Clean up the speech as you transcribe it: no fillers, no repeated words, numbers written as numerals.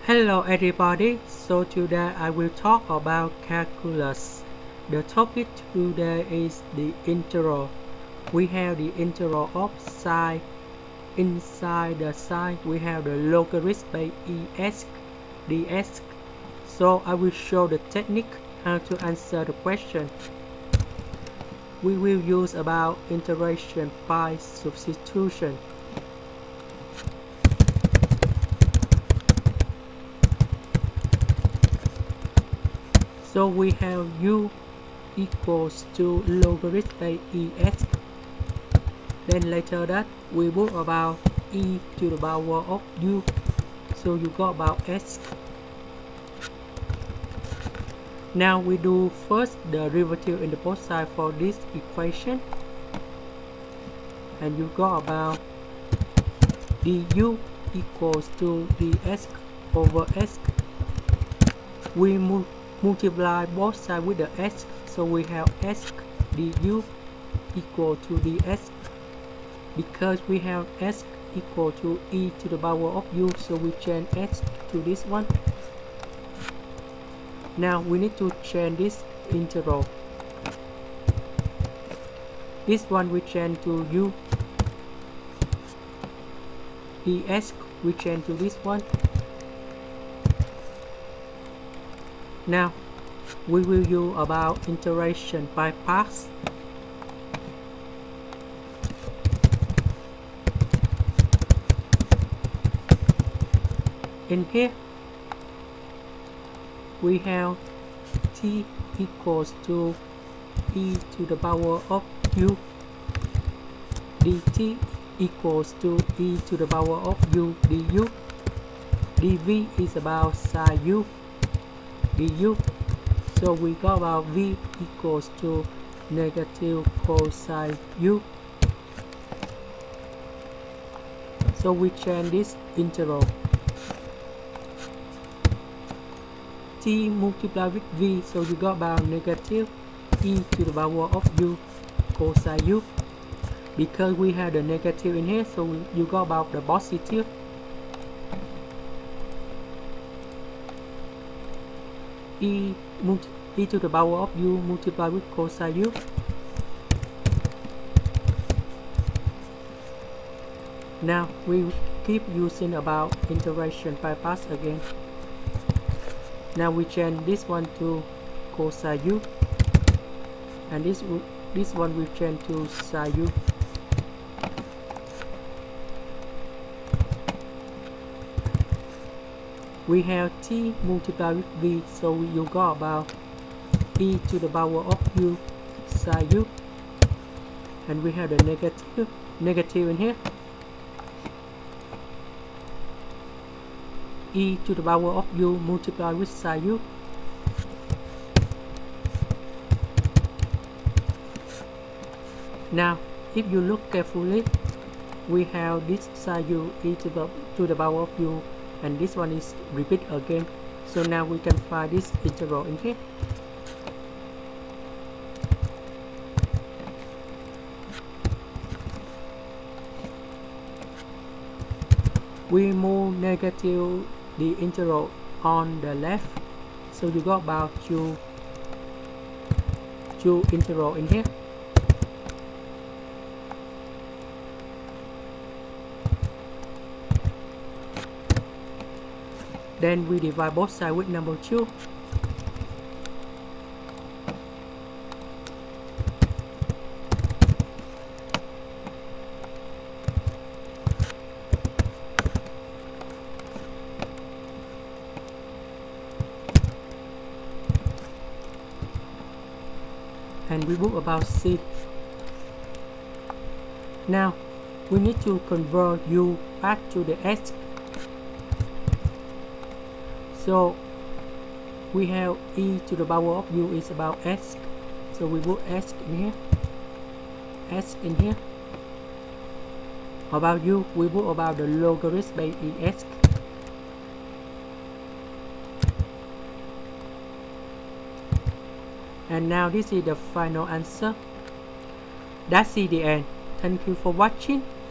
Hello everybody, so today I will talk about calculus. The topic today is the integral. We have the integral of sine. Inside the sine we have the logarithm by es ds. So I will show the technique how to answer the question. We will use about integration by substitution. So we have u equals to logarithm by es. Then later that we put about e to the power of u. So you got about s. Now we do first the derivative in the both sides for this equation. And you got about du equals to ds over s. We multiply both sides with the s, so we have s du equal to ds. Because we have s equal to e to the power of u, so we change s to this one. Now we need to change this integral. This one we change to u. ds we change to this one. Now we will use about integration by parts. In here we have t equals to e to the power of u, dt equals to e to the power of u du, dv is about sine u du. So we got about v equals to negative cosine u. So we change this integral. T multiplied with v, so you got about negative e to the power of u cosine u. Because we have the negative in here, so you got about the positive. E to the power of u multiplied with cosine u. Now we keep using about integration by parts again. Now we change this one to cosine u, and this one we change to sine u. We have t multiplied with v, so you got about e to the power of u sine u, and we have the negative in here. E to the power of u multiplied with sine u. Now if you look carefully, we have this sine u e to the power of u, and this one is repeat again. So now we can find this integral in here. We move negative the integral on the left, so you got about two integral in here. Then we divide both sides with number 2. And we put about c. Now we need to convert u back to the s. So we have e to the power of u is about s, so we put s in here, s in here. About u, we put about the logarithm by es. And now this is the final answer. That's the end. Thank you for watching.